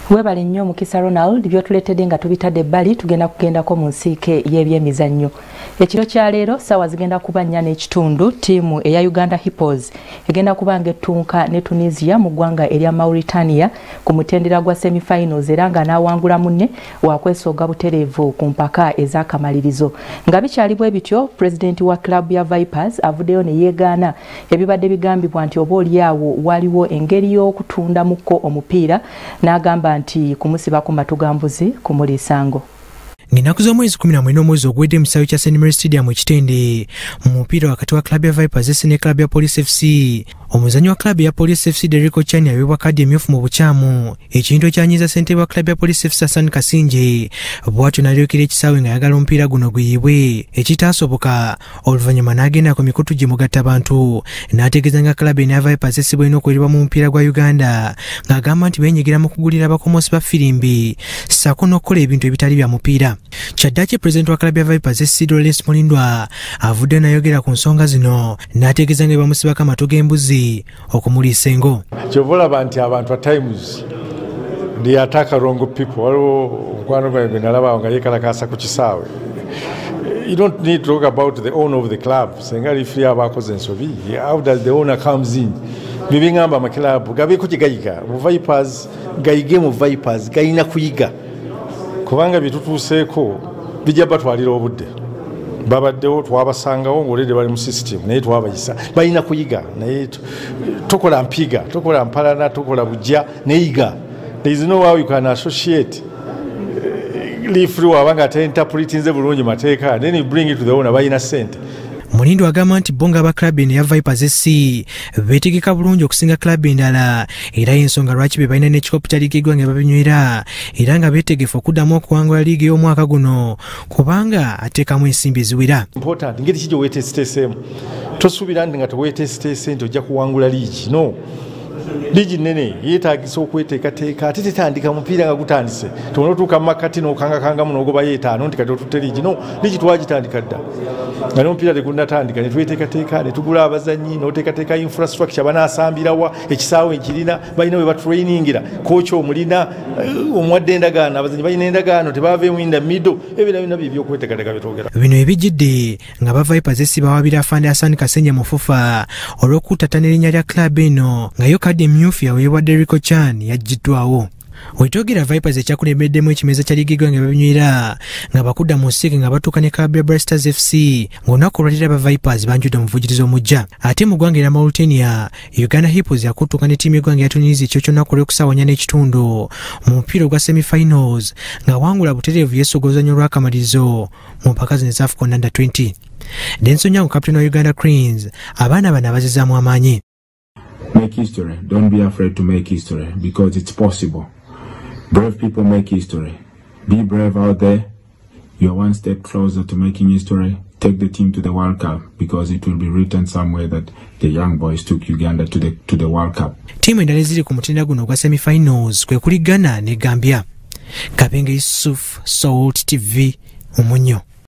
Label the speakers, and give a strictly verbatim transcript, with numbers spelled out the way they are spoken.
Speaker 1: Webale nnyo Mukisa Ronald byotuletedde nga tubitadde ebbali tugenda kugendako mu nsiike y'ebyemizannyo. Ekiro kya leero ssaawa zigenda kuba nnya n'ekitundu ttiimu eya Uganda Hippos egenda kuba ng'ettunka ne Tunisia mu ggwanga erya Mauritania ku mutendera gwa semi-finals era nga n'awangula munne wakwesooga butereevu ku mpaka ez'akamalirizo. Nga bikyali bwe bityo pulezidenti wa club ya Vipers avuddeyo ne yeegaana ebibadde bigambibwa nti oboolyawo waliwo engeri y'okutundamuko omupiira n'agamba nti kumusiba ku matugambuzi kumuliisango.
Speaker 2: Nginaku z'omwezi kumi na mwenda omwezi ogwedde mu kisaawe kya Saint Mary Stadium ekitende mu mupiira wakati wa club ya Vipers ne club ya Police F C. Omuzannyi wa club ya Police F C Derrick Chani aweebwa kadi emyufu mu bukyamu. Ekintu ekyanyiza ssentebe wa club ya Police F C Hassan Kasinje bw'atyo n'alyokera ekisaawe ng'ayagala omupiira guno guyibwe. Ekitaasoboka oluvannyuma n'agenda ku mikutu gye mugatta bantu n'ategeeza nga club eno ya Vipers essibwa ino okuwerebwa mu mupiira gwa Uganda ng'agamba nti beenyigira mu kugulira abakomosi ba firimbi ssaako n'okukola ebintu ebitali bya mupiira. Kyaddaaki pulezidenti wa club ya Vipers S C Mulindwa avudde n'ayogera ku nsonga zino n'ategeeza nga bamusibako amatu g'embuzi okumuliisa engo.
Speaker 3: Kyovolaba nti abantu at times they attack wrong people. Waliwo mukwano gwange nalaba nga yeekalakaasa ku kisaawe. You don't need to talk about the owner of the club. Senga lifiri abakoze ensobi. How does the owner comes in? Bibingamba amakilabu gabeeko kye gayiga. Mu Vipers gayige mu Vipers gayina kuyiga. Kubanga bitutuuseeko bijja batwalira obudde. Babaddewo twabasangawo ng'olede bali mu system naye twabayisa balina kuyiga naye tokola mpiga tokola mpalana tokola bujja neyiga. There is no how you can associate referee wabanga ateinterpretinze bulungi mateeka then you bring it to the owner balina sente.
Speaker 2: Mulindwa agamba nti bonga aba club eno ya Vipers S C beetegeka bulungi okusinga club endala era y'ensonga lwaki be balina n'ekikopo kya liigi y'eggwanga babinywera era nga beetegefu okuddamu okuwangula liigi y'omwaka guno kubanga ateekamu ensimbi eziwera.
Speaker 3: Important ngeri ki gye weeteesiteeseemu tosuubira nti nga teweeteesiteese nti ojja kuwangula liigi no. Liigi nnene yeetaagisa okweteekateeka ate tetandika mupiira nga gutandise tobona otuuka mu makati n'okangakangamu n'ogobayo etaano nti kati otutte liigi no. Liigi twagitandika dda nga n'omupiira tegunnatandika ne tweteekateeka ne tugula abazannyi n'oteekateeka infrastructure banaasambirawa ekisaawe ekirina balina we batrainingira kooki omulina omuwadde endagaano abazannyi balina endagaano tebaveemu in the middle ebira bina bibyo okweteekateeka byetwogera.
Speaker 2: Bino ebijjidde nga ba Vipers S C bawabira afande Hassan Kasenje Mufufa olw'okuttattana erinnya lya club eno nga yo kadi emyufu yaweebwa Derrick Chani yaggiddwawo. Wetwogera Vipers ekyakulembeddemu ekimeza kya liigi y'eggwanga babinywera nga bakudda mu nsiike nga batuuka ne club ya Bright Stars F C ng'olunaku olwalira aba Vipers banjudde omuvujjirizi omujja. Ate mu ggwanga erya Mauritania Uganda Hippos yakutuuka ne ttiimu y'eggwanga ya Tunisia ekyo ky'olunaku olw'okusaawa nnya n'ekitundu mu mupiira ogwa semi-finals nga wangula butereevu yeesogozanyo olw'akamalirizo mu mpaka zino eza AFCON under twenty. Denson Nyango kapiteni wa Uganda Cranes abaana bano abazizaamu amaanyi.
Speaker 4: Make history. Don't be afraid to make history because it's possible. Brave people make history. Be brave out there. You're one step closer to making history. Take the team to the World Cup because it will be written somewhere that the young boys took Uganda to the to the World Cup.
Speaker 2: Timu endala eziri ku mutendera guno ogwa semi-finals kwe kuli Ghana ne Gambia. Kapenge Yusuf, Salt T V, Omunyo.